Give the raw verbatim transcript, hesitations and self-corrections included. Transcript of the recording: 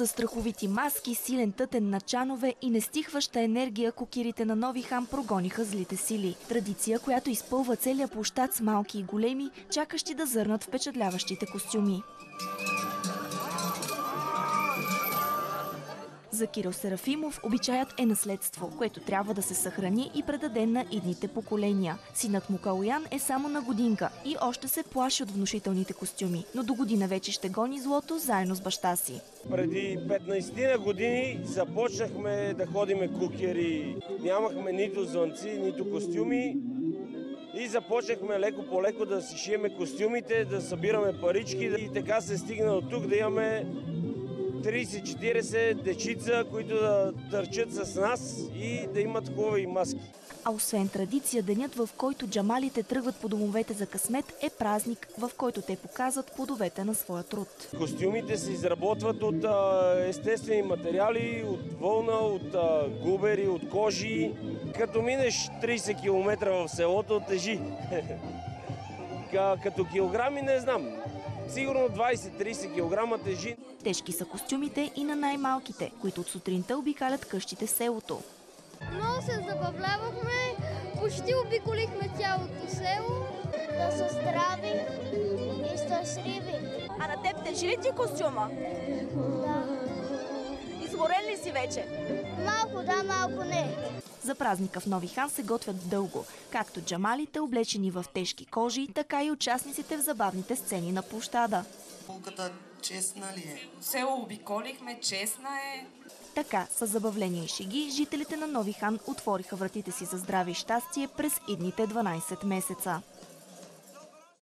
С страховити маски, силен тътен на чанове и нестихваща енергия кокирите на Нови хан прогониха злите сили. Традиция, която изпълва целия площад с малки и големи, чакащи да зърнат впечатляващите костюми. За Кирил Серафимов обичаят е наследство, което трябва да се съхрани и предаде на идните поколения. Синът му Калоян е само на годинка и още се плаши от внушителните костюми, но до година вече ще гони злото заедно с баща си. Преди петнайсет години започнахме да ходиме кукери. Нямахме нито звънци, нито костюми. И започнахме леко по леко да си шиеме костюмите, да събираме парички и така се стигна от тук да имаме трийсет-четирийсет дечица, които да търчат с нас и да имат хубави маски. А освен традиция, денят, в който джамалите тръгват по домовете за късмет, е празник, в който те показват плодовете на своя труд. Костюмите се изработват от а, естествени материали, от вълна, от а, губери, от кожи. Като минеш трийсет километра в селото, тежи. Като килограми не знам. Сигурно двайсет-трийсет килограма тежи. Тежки са костюмите и на най-малките, които от сутринта обикалят къщите в селото. Много се забавлявахме, почти обиколихме цялото село. Да са здрави и щастливи. А на теб тежи ли ти костюма? Да. Изморен ли си вече? Малко да, малко не. За празника в Нови хан се готвят дълго, както джамалите, облечени в тежки кожи, така и участниците в забавните сцени на площада. Полката честна ли е? Село обиколихме, честна е. Така, с забавления и шеги, жителите на Нови хан отвориха вратите си за здраве и щастие през идните дванайсет месеца.